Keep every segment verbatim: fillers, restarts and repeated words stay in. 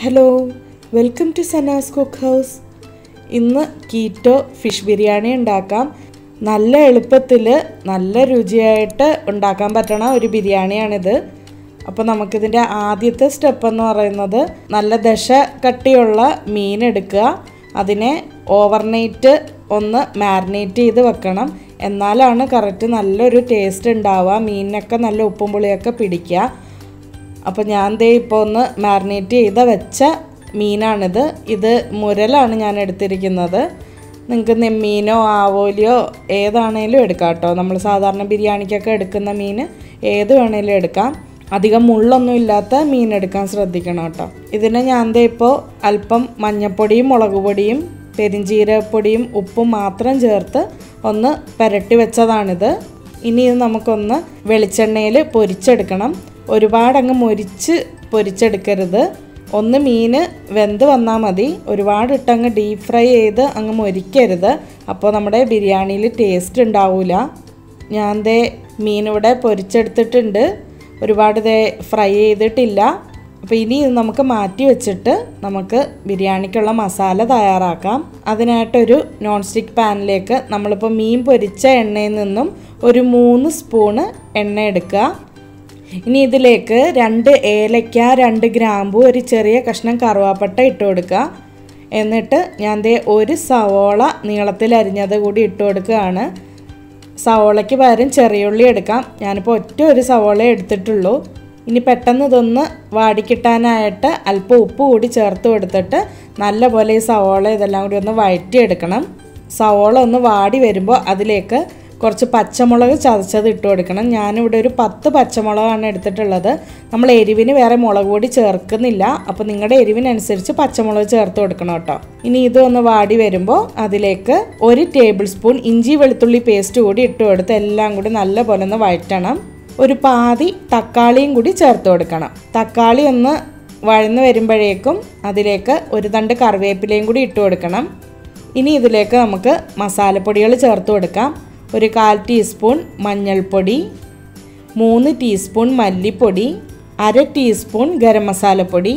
Hello, welcome to Sana's cook house. ഇന്ന് keto fish biryani ഉണ്ടാക്കാം. നല്ല എളുപ്പത്തിൽ നല്ല രുചിയായിട്ട് ഉണ്ടാക്കാൻ പറ്റണ ഒരു ബിരിയാണിയാണിത്. അപ്പോൾ നമുക്കിതിൻ്റെ ആദ്യത്തെ സ്റ്റെപ്പ് എന്ന് പറയുന്നത് നല്ല ദശ കട്ടിയുള്ള മീൻ എടുക്കുക. അതിനെ ഓവർനൈറ്റ് ഒന്ന് മാരിനേറ്റ് ചെയ്ത് വെക്കണം. എന്നാലാണ് കറക്റ്റ് നല്ലൊരു ടേസ്റ്റ് ഉണ്ടാവുക. മീനിനൊക്കെ നല്ല ഉപ്പും പുളിയൊക്കെ പിടിക്കുക. അപ്പോൾ ഞാൻ ദേ ഇപ്പോൾ ഒന്ന് മാരിനേറ്റ് ചെയ്ത വെച്ച മീനാണിത്. ഇത് മുരലാണ് ഞാൻ എടുത്തിരിക്കുന്നത്. നിങ്ങൾക്ക് നെമ്മീനോ ആവോലിയോ ഏതാണേലും എടുക്കാം കേട്ടോ. നമ്മൾ സാധാരണ ബിരിയാണിക്കൊക്കെ എടുക്കുന്ന മീൻ ഏത് വേണേലും എടുക്കാം. അധികം മുള്ളൊന്നും ഇല്ലാത്ത മീൻ എടുക്കാൻ ശ്രദ്ധിക്കണം കേട്ടോ. ഇതിനെ ഞാൻ ദേ ഇപ്പോൾ അല്പം മഞ്ഞൾപ്പൊടിയും മുളക് പൊടിയും പെരിഞ്ചീരകപ്പൊടിയും ഉപ്പും മാത്രം ചേർത്ത് ഒന്ന് പുരട്ടി വെച്ചതാണിത്. ഇനി ഇത് നമുക്കൊന്ന് വെളിച്ചെണ്ണയിൽ പൊരിച്ചെടുക്കണം. ഒരുപാടങ്ങ് മൊരിച്ച് പൊരിച്ചെടുക്കരുത്. ഒന്ന് മീൻ വെന്ത് വന്നാൽ മതി. ഒരുപാട് ഇട്ടങ്ങ് ഡീപ്പ് ഫ്രൈ ചെയ്ത് അങ്ങ് മൊരിക്കരുത്. അപ്പോൾ നമ്മുടെ ബിരിയാണിയിൽ ടേസ്റ്റ് ഉണ്ടാവില്ല. ഞാൻ ദേ മീനിവിടെ പൊരിച്ചെടുത്തിട്ടുണ്ട്. ഒരുപാട് ദേ ഫ്രൈ ചെയ്തിട്ടില്ല. അപ്പോൾ ഇനി ഇത് നമുക്ക് മാറ്റി വെച്ചിട്ട് നമുക്ക് ബിരിയാണിക്കുള്ള മസാല തയ്യാറാക്കാം. അതിനായിട്ടൊരു നോൺ സ്റ്റിക്ക് പാനിലേക്ക് നമ്മളിപ്പോൾ മീൻ പൊരിച്ച എണ്ണയിൽ നിന്നും ഒരു മൂന്ന് സ്പൂണ് എണ്ണ എടുക്കുക. ഇനി ഇതിലേക്ക് രണ്ട് ഏലക്ക, രണ്ട് ഗ്രാമ്പു, ഒരു ചെറിയ കഷ്ണം കറുവാപ്പട്ട ഇട്ട് കൊടുക്കുക. എന്നിട്ട് ഞാൻ ദേ ഒരു സവോള നീളത്തിൽ അരിഞ്ഞത് കൂടി ഇട്ട് കൊടുക്കുകയാണ്. സവോളയ്ക്ക് പകരം ചെറിയുള്ളി എടുക്കാം. ഞാനിപ്പോൾ ഒറ്റ ഒരു സവോള എടുത്തിട്ടുള്ളൂ. ഇനി പെട്ടെന്ന് ഇതൊന്ന് വാടിക്കിട്ടാനായിട്ട് അല്പം ഉപ്പ് കൂടി ചേർത്ത് കൊടുത്തിട്ട് നല്ലപോലെ ഈ സവോള ഇതെല്ലാം കൂടി ഒന്ന് വഴറ്റിയെടുക്കണം. സവോള ഒന്ന് വാടി വരുമ്പോൾ അതിലേക്ക് കുറച്ച് പച്ചമുളക് ചതച്ചത് ഇട്ട് കൊടുക്കണം. ഞാനിവിടെ ഒരു പത്ത് പച്ചമുളകാണ് എടുത്തിട്ടുള്ളത്. നമ്മൾ എരിവിന് വേറെ മുളക് പൊടി ചേർക്കുന്നില്ല. അപ്പോൾ നിങ്ങളുടെ എരിവിനനുസരിച്ച് പച്ചമുളക് ചേർത്ത് കൊടുക്കണം കേട്ടോ. ഇനി ഇതൊന്ന് വാടി വരുമ്പോൾ അതിലേക്ക് ഒരു ടേബിൾ സ്പൂൺ ഇഞ്ചി വെളുത്തുള്ളി പേസ്റ്റ് കൂടി ഇട്ട് കൊടുത്ത് എല്ലാം കൂടി നല്ലപോലെ ഒന്ന് വഴറ്റണം. ഒരു പാതി തക്കാളിയും കൂടി ചേർത്ത് കൊടുക്കണം. തക്കാളി ഒന്ന് വഴന്ന് വരുമ്പോഴേക്കും അതിലേക്ക് ഒരു തണ്ട് കറിവേപ്പിലയും കൂടി ഇട്ട് കൊടുക്കണം. ഇനി ഇതിലേക്ക് നമുക്ക് മസാലപ്പൊടികൾ ചേർത്ത് കൊടുക്കാം. ഒരു കാൽ ടീസ്പൂൺ മഞ്ഞൾപ്പൊടി, മൂന്ന് ടീസ്പൂൺ മല്ലിപ്പൊടി, അര ടീസ്പൂൺ ഗരം മസാലപ്പൊടി,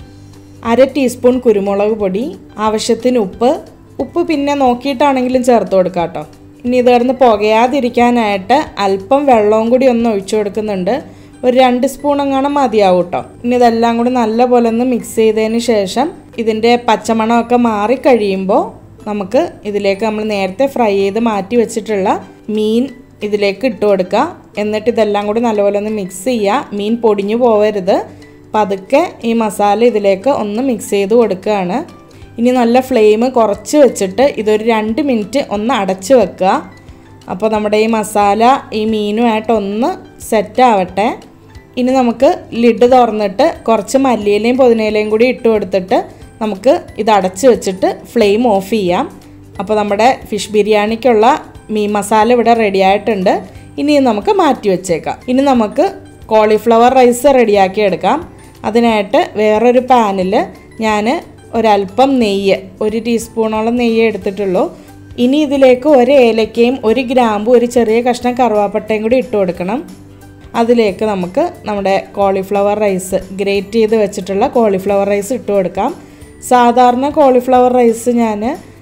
അര ടീസ്പൂൺ കുരുമുളക് പൊടി, ആവശ്യത്തിന് ഉപ്പ്. ഉപ്പ് പിന്നെ നോക്കിയിട്ടാണെങ്കിലും ചേർത്ത് കൊടുക്കാം കേട്ടോ. ഇനി ഇത് കിടന്ന് പുകയാതിരിക്കാനായിട്ട് അല്പം വെള്ളവും കൂടി ഒന്ന് ഒഴിച്ചു കൊടുക്കുന്നുണ്ട്. ഒരു രണ്ട് സ്പൂൺ എങ്ങാനും മതിയാവും കേട്ടോ. ഇനി ഇതെല്ലാം കൂടി നല്ലപോലെ ഒന്ന് മിക്സ് ചെയ്തതിന് ശേഷം ഇതിൻ്റെ പച്ചമണമൊക്കെ മാറിക്കഴിയുമ്പോൾ നമുക്ക് ഇതിലേക്ക് നമ്മൾ നേരത്തെ ഫ്രൈ ചെയ്ത് മാറ്റി വെച്ചിട്ടുള്ള മീൻ ഇതിലേക്ക് ഇട്ട് കൊടുക്കുക. എന്നിട്ട് ഇതെല്ലാം കൂടി നല്ലപോലെ ഒന്ന് മിക്സ് ചെയ്യുക. മീൻ പൊടിഞ്ഞു പോവരുത്. പതുക്കെ ഈ മസാല ഇതിലേക്ക് ഒന്ന് മിക്സ് ചെയ്ത് കൊടുക്കുകയാണ്. ഇനി നല്ല ഫ്ലെയിം കുറച്ച് വെച്ചിട്ട് ഇതൊരു രണ്ട് മിനിറ്റ് ഒന്ന് അടച്ച് വെക്കുക. അപ്പോൾ നമ്മുടെ ഈ മസാല ഈ മീനുമായിട്ടൊന്ന് സെറ്റ് ആവട്ടെ. ഇനി നമുക്ക് ലിഡ് തുറന്നിട്ട് കുറച്ച് മല്ലിയിലയും പുതിനയിലയും കൂടി ഇട്ട് കൊടുത്തിട്ട് നമുക്ക് ഇത് അടച്ച് വെച്ചിട്ട് ഫ്ലെയിം ഓഫ് ചെയ്യാം. അപ്പോൾ നമ്മുടെ ഫിഷ് ബിരിയാണിക്കുള്ള മീൻ മസാല ഇവിടെ റെഡി ആയിട്ടുണ്ട്. ഇനി നമുക്ക് മാറ്റി വെച്ചേക്കാം. ഇനി നമുക്ക് കോളിഫ്ലവർ റൈസ് റെഡിയാക്കി എടുക്കാം. അതിനായിട്ട് വേറൊരു പാനിൽ ഞാൻ ഒരല്പം നെയ്യ്, ഒരു ടീസ്പൂണോളം നെയ്യ് എടുത്തിട്ടുള്ളൂ. ഇനി ഇതിലേക്ക് ഒരു ഏലക്കയും ഒരു ഗ്രാമ്പും ഒരു ചെറിയ കഷ്ണം കറുവാപ്പട്ടയും കൂടി ഇട്ട് കൊടുക്കണം. അതിലേക്ക് നമുക്ക് നമ്മുടെ കോളിഫ്ലവർ റൈസ്, ഗ്രേറ്റ് ചെയ്ത് വെച്ചിട്ടുള്ള കോളിഫ്ലവർ റൈസ് ഇട്ട് കൊടുക്കാം. സാധാരണ കോളിഫ്ലവർ റൈസ് ഞാൻ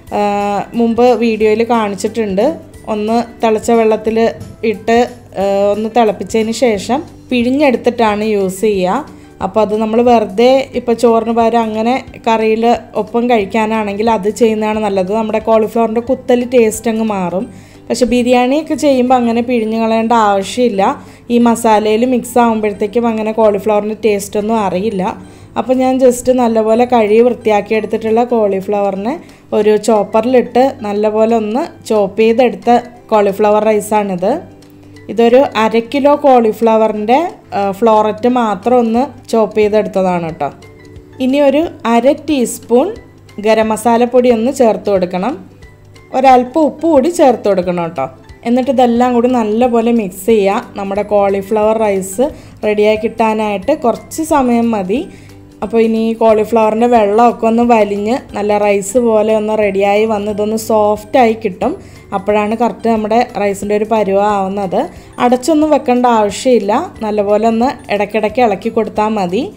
മുമ്പ് വീഡിയോയിൽ കാണിച്ചിട്ടുണ്ട്. ഒന്ന് തിളച്ച വെള്ളത്തിൽ ഇട്ട് ഒന്ന് തിളപ്പിച്ചതിന് ശേഷം പിഴിഞ്ഞെടുത്തിട്ടാണ് യൂസ് ചെയ്യുക. അപ്പോൾ അത് നമ്മൾ വെറുതെ ഇപ്പോൾ ചോറിന് പകരം അങ്ങനെ കറിയിൽ ഒപ്പം കഴിക്കാനാണെങ്കിൽ അത് ചെയ്യുന്നതാണ് നല്ലത്. നമ്മുടെ കോളിഫ്ലവറിൻ്റെ കുത്തൽ ടേസ്റ്റ് അങ്ങ് മാറും. പക്ഷെ ബിരിയാണിയൊക്കെ ചെയ്യുമ്പോൾ അങ്ങനെ പിഴിഞ്ഞ് കളയേണ്ട ആവശ്യമില്ല. ഈ മസാലയിൽ മിക്സ് ആകുമ്പോഴത്തേക്കും അങ്ങനെ കോളിഫ്ലവറിൻ്റെ ടേസ്റ്റൊന്നും അറിയില്ല. അപ്പോൾ ഞാൻ ജസ്റ്റ് നല്ലപോലെ കഴുകി വൃത്തിയാക്കി എടുത്തിട്ടുള്ള കോളിഫ്ലവറിനെ ഒരു ചോപ്പറിലിട്ട് നല്ലപോലെ ഒന്ന് ചോപ്പ് ചെയ്തെടുത്ത കോളിഫ്ലവർ റൈസാണിത്. ഇതൊരു അര കിലോ കോളിഫ്ലവറിൻ്റെ ഫ്ലോററ്റ് മാത്രം ഒന്ന് ചോപ്പ് ചെയ്തെടുത്തതാണ് കേട്ടോ. ഇനി ഒരു അര ടീസ്പൂൺ ഗരം മസാലപ്പൊടി ഒന്ന് ചേർത്ത് കൊടുക്കണം. ഒരല്പം ഉപ്പ് കൂടി ചേർത്ത് കൊടുക്കണം കേട്ടോ. എന്നിട്ട് ഇതെല്ലാം കൂടി നല്ലപോലെ മിക്സ് ചെയ്യുക. നമ്മുടെ കോളിഫ്ലവർ റൈസ് റെഡിയാക്കി കിട്ടാനായിട്ട് കുറച്ച് സമയം മതി. അപ്പോൾ ഇനി കോളിഫ്ലവറിൻ്റെ വെള്ളമൊക്കെ ഒന്ന് വലിഞ്ഞ് നല്ല റൈസ് പോലെ ഒന്ന് റെഡിയായി വന്ന് ഇതൊന്ന് സോഫ്റ്റായി കിട്ടും. അപ്പോഴാണ് കറക്റ്റ് നമ്മുടെ റൈസിൻ്റെ ഒരു പരുവം ആവുന്നത്. അടച്ചൊന്നും വെക്കേണ്ട ആവശ്യമില്ല. നല്ലപോലെ ഒന്ന് ഇടയ്ക്കിടയ്ക്ക് ഇളക്കി കൊടുത്താൽ മതി.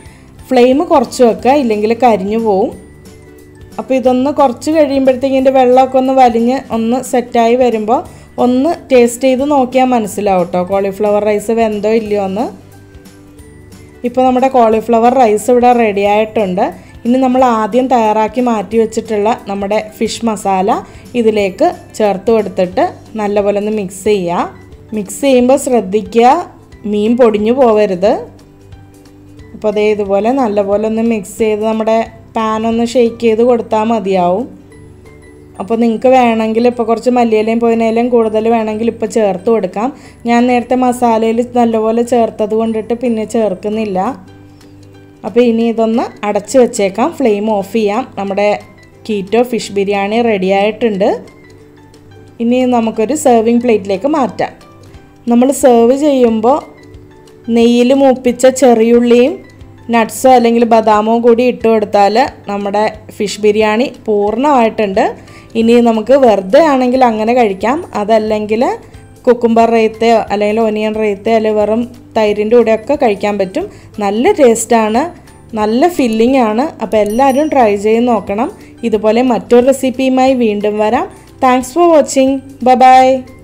ഫ്ലെയിം കുറച്ച് വെക്കുക, ഇല്ലെങ്കിൽ കരിഞ്ഞു പോവും. അപ്പോൾ ഇതൊന്ന് കുറച്ച് കഴിയുമ്പോഴത്തേക്കും ഇതിൻ്റെ വെള്ളമൊക്കെ ഒന്ന് വലിഞ്ഞ് ഒന്ന് സെറ്റായി വരുമ്പോൾ ഒന്ന് ടേസ്റ്റ് ചെയ്ത് നോക്കിയാൽ മനസ്സിലാവും കേട്ടോ കോളിഫ്ലവർ റൈസ് വെന്തോ ഇല്ലയോ എന്ന്. ഇപ്പോൾ നമ്മുടെ കോളിഫ്ലവർ റൈസ് ഇവിടെ റെഡി ആയിട്ടുണ്ട്. ഇനി നമ്മൾ ആദ്യം തയ്യാറാക്കി മാറ്റി വെച്ചിട്ടുള്ള നമ്മുടെ ഫിഷ് മസാല ഇതിലേക്ക് ചേർത്ത് കൊടുത്തിട്ട് നല്ലപോലെ ഒന്ന് മിക്സ് ചെയ്യുക. മിക്സ് ചെയ്യുമ്പോൾ ശ്രദ്ധിക്കുക മീൻ പൊടിഞ്ഞു പോവരുത്. അപ്പോൾ അതേ ഇതുപോലെ നല്ലപോലെ ഒന്ന് മിക്സ് ചെയ്ത് നമ്മുടെ പാനൊന്ന് ഷെയ്ക്ക് ചെയ്ത് കൊടുത്താൽ മതിയാവും. അപ്പോൾ നിങ്ങൾക്ക് വേണമെങ്കിൽ ഇപ്പോൾ കുറച്ച് മല്ലിയിലയും പുതിനയിലയും കൂടുതൽ വേണമെങ്കിൽ ഇപ്പോൾ ചേർത്ത് കൊടുക്കാം. ഞാൻ നേരത്തെ മസാലയിൽ നല്ലപോലെ ചേർത്തത് കൊണ്ടിട്ട് പിന്നെ ചേർക്കുന്നില്ല. അപ്പോൾ ഇനി ഇതൊന്ന് അടച്ച് വെച്ചേക്കാം, ഫ്ലെയിം ഓഫ് ചെയ്യാം. നമ്മുടെ കീറ്റോ ഫിഷ് ബിരിയാണി റെഡി ആയിട്ടുണ്ട്. ഇനി നമുക്കൊരു സെർവിങ് പ്ലേറ്റിലേക്ക് മാറ്റാം. നമ്മൾ സെർവ് ചെയ്യുമ്പോൾ നെയ്യിൽ മൂപ്പിച്ച ചെറിയുള്ളിയും നട്ട്സോ അല്ലെങ്കിൽ ബദാമോ കൂടി ഇട്ട് കൊടുത്താൽ നമ്മുടെ ഫിഷ് ബിരിയാണി പൂർണ്ണമായിട്ടുണ്ട്. ഇനി നമുക്ക് വെറുതെ ആണെങ്കിൽ അങ്ങനെ കഴിക്കാം, അതല്ലെങ്കിൽ കുക്കുംബർ റൈത്തയോ അല്ലെങ്കിൽ ഒനിയൻ റൈത്തയോ അല്ലെങ്കിൽ വെറും തൈരിൻ്റെ കൂടെയൊക്കെ കഴിക്കാൻ പറ്റും. നല്ല ടേസ്റ്റാണ്, നല്ല ഫില്ലിംഗ് ആണ്. അപ്പോൾ എല്ലാവരും ട്രൈ ചെയ്ത് നോക്കണം. ഇതുപോലെ മറ്റൊരു റെസിപ്പിയുമായി വീണ്ടും വരാം. Thanks for watching. Bye by.